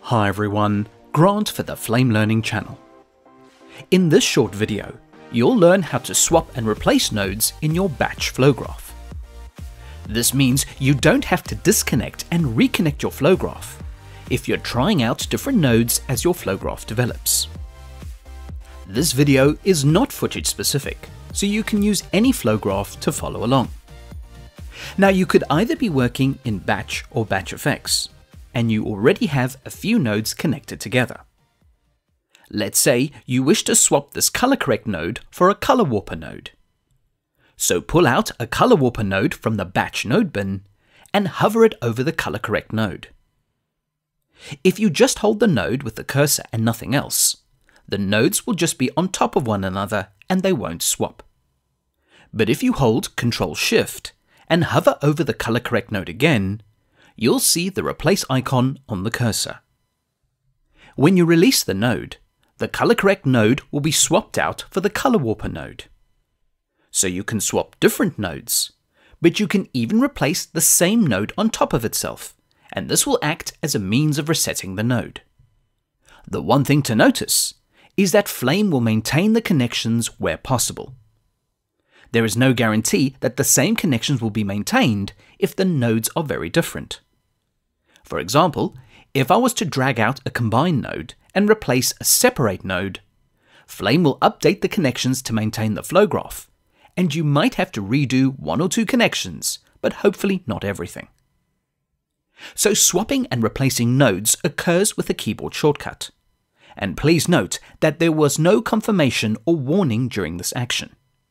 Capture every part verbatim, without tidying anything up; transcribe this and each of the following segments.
Hi everyone, Grant for the Flame Learning channel. In this short video, you'll learn how to swap and replace nodes in your batch flow graph. This means you don't have to disconnect and reconnect your flow graph if you're trying out different nodes as your flow graph develops. This video is not footage specific, so you can use any flow graph to follow along. Now you could either be working in batch or batch effects, and you already have a few nodes connected together. Let's say you wish to swap this color correct node for a color warper node. So pull out a color warper node from the batch node bin and hover it over the color correct node. If you just hold the node with the cursor and nothing else, the nodes will just be on top of one another and they won't swap. But if you hold control shift and hover over the color correct node again, you'll see the replace icon on the cursor. When you release the node, the color correct node will be swapped out for the color warper node. So you can swap different nodes, but you can even replace the same node on top of itself, and this will act as a means of resetting the node. The one thing to notice is that Flame will maintain the connections where possible. There is no guarantee that the same connections will be maintained if the nodes are very different. For example, if I was to drag out a combine node and replace a separate node, Flame will update the connections to maintain the flow graph, and you might have to redo one or two connections, but hopefully not everything. So swapping and replacing nodes occurs with a keyboard shortcut. And please note that there was no confirmation or warning during this action.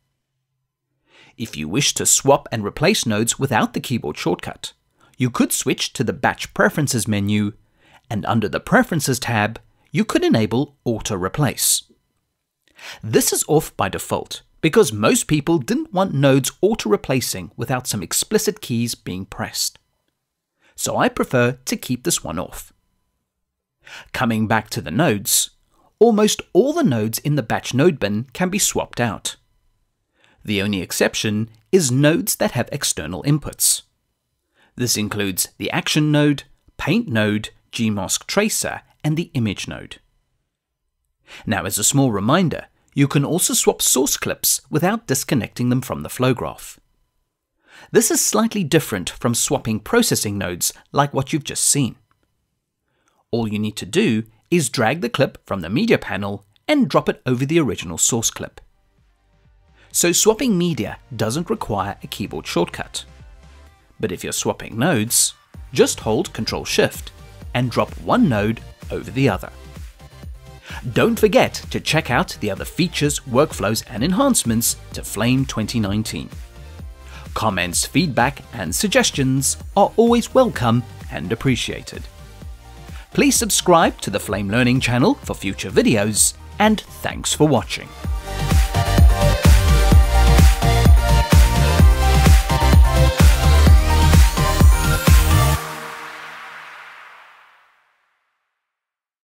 If you wish to swap and replace nodes without the keyboard shortcut, you could switch to the Batch Preferences menu, and under the Preferences tab, you could enable Auto Replace. This is off by default because most people didn't want nodes auto-replacing without some explicit keys being pressed. So I prefer to keep this one off. Coming back to the nodes, almost all the nodes in the batch node bin can be swapped out. The only exception is nodes that have external inputs. This includes the Action node, Paint node, Gmask Tracer, and the Image node. Now, as a small reminder, you can also swap source clips without disconnecting them from the flow graph. This is slightly different from swapping processing nodes like what you've just seen. All you need to do is drag the clip from the media panel and drop it over the original source clip. So swapping media doesn't require a keyboard shortcut. But if you're swapping nodes, just hold control shift and drop one node over the other. Don't forget to check out the other features, workflows, and enhancements to Flame twenty nineteen. Comments, feedback, and suggestions are always welcome and appreciated. Please subscribe to the Flame Learning channel for future videos, and thanks for watching.